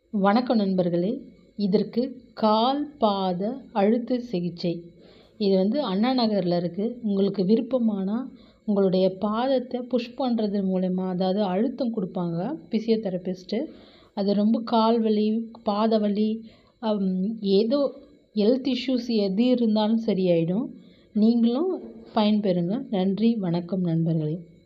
வணக்கம் நண்பர்களே. இதற்கு கால் பாத அழுத்த சிகிச்சை. இது அண்ணா நகரில் இருக்குது. உங்களுக்கு விருப்பமானால் உங்களுடைய பாதத்தை புஷ் பண்ணுறது மூலமா, அதாவது அழுத்தம் கொடுப்பாங்க ஃபிசியோதெரபிஸ்ட்டு. அது ரொம்ப கால் வலி, பாத வலி, ஏதோ ஹெல்த் இஷ்யூஸ் எது இருந்தாலும் சரியாயிடும். நீங்களும் பயன்பெறுங்க. நன்றி, வணக்கம் நண்பர்களே.